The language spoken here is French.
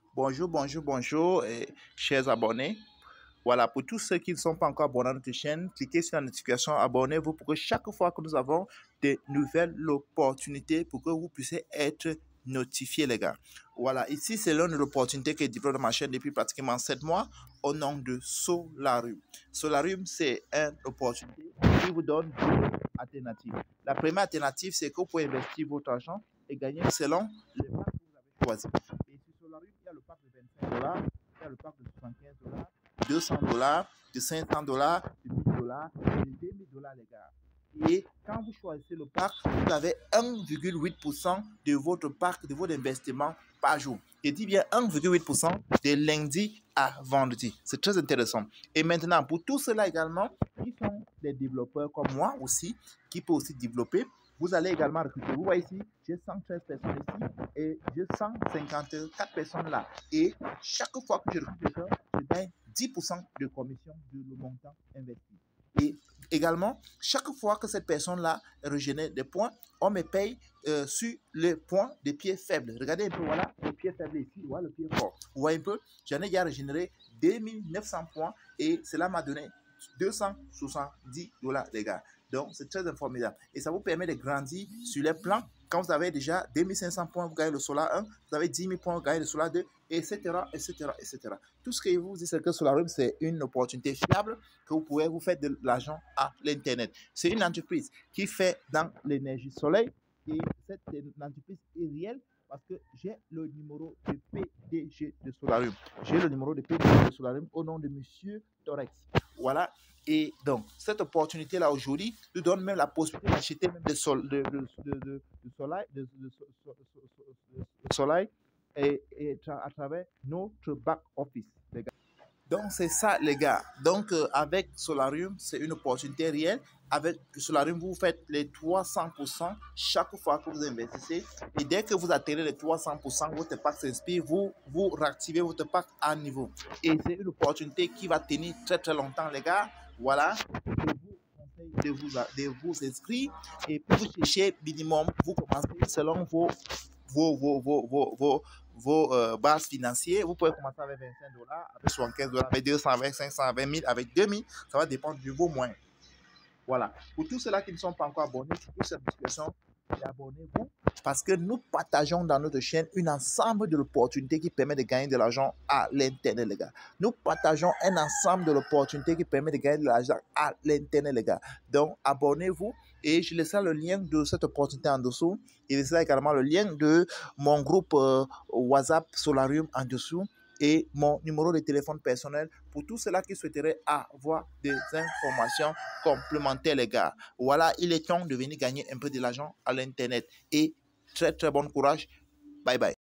Bonjour, bonjour, bonjour, chers abonnés. Voilà, pour tous ceux qui ne sont pas encore abonnés à notre chaîne, cliquez sur la notification, abonnez-vous pour que chaque fois que nous avons de nouvelles opportunités, pour que vous puissiez être notifiés, les gars. Voilà, ici, c'est l'une des opportunités que je développe dans ma chaîne depuis pratiquement 7 mois au nom de Solarium. Solarium, c'est une opportunité qui vous donne deux alternatives. La première alternative, c'est que vous pouvez investir votre argent et gagner selon les pack que vous avez choisi. Et sur Solarium, il y a le pack de $25, il y a le pack de $75, $200, de $500, de $1000 et de $2000, les gars. Et quand vous choisissez le pack, vous avez 1,8% de votre pack, de votre investissement par jour. Je dis bien 1,8% de lundi à vendredi. C'est très intéressant. Et maintenant, pour tous ceux-là également, qui sont des développeurs comme moi aussi, qui peuvent aussi développer, vous allez également recruter. Vous voyez ici, j'ai 113 personnes ici et j'ai 154 personnes là. Et chaque fois que je recrute quelqu'un, je gagne 10% de commission de le montant investi. Et également, chaque fois que cette personne-là régénère des points, on me paye sur les points des pieds faibles. Regardez un peu, voilà, le pied faible ici, voilà le pied fort. Vous voyez un peu, j'en ai déjà régénéré 2900 points et cela m'a donné $270, les gars. Donc, c'est très formidable. Et ça vous permet de grandir sur les plans. Quand vous avez déjà 2500 points, vous gagnez le Solar 1. Vous avez 10 000 points, vous gagnez le Solar 2, etc., etc., etc. Tout ce que je vous dis, c'est que Solarium, c'est une opportunité fiable que vous pouvez vous faire de l'argent à l'Internet. C'est une entreprise qui fait dans l'énergie soleil. Et cette entreprise est réelle parce que j'ai le numéro de PDG de Solarium. J'ai le numéro de PDG de Solarium au nom de Monsieur Torex. Voilà. Et donc, cette opportunité-là aujourd'hui nous donne même la possibilité d'acheter même des soleil et à travers notre back office, les gars. Donc, c'est ça, les gars. Donc, avec Solarium, c'est une opportunité réelle. Avec Solarium, vous faites les 300% chaque fois que vous investissez. Et dès que vous atteignez les 300%, votre pack s'inspire, vous réactivez votre pack à niveau. Et c'est une opportunité qui va tenir très, très longtemps, les gars. Voilà. Je vous conseille de vous inscrire. Et pour vous chercher minimum, vous commencez selon vos bases financières. Vous pouvez commencer avec $25, avec $75, avec 200, avec 500, avec 1000, avec 2000. Ça va dépendre de vos moyens. Voilà. Pour tous ceux-là qui ne sont pas encore abonnés, pour cette discussion, abonnez-vous parce que nous partageons dans notre chaîne un ensemble de l'opportunité qui permet de gagner de l'argent à l'Internet, les gars. Nous partageons un ensemble de l'opportunité qui permet de gagner de l'argent à l'Internet, les gars. Donc, abonnez-vous et je laisserai le lien de cette opportunité en dessous. Je laisserai également le lien de mon groupe WhatsApp Solarium en dessous et mon numéro de téléphone personnel pour tous ceux-là qui souhaiteraient avoir des informations complémentaires, les gars. Voilà, il est temps de venir gagner un peu de l'argent à l'Internet. Et très, très bon courage. Bye bye.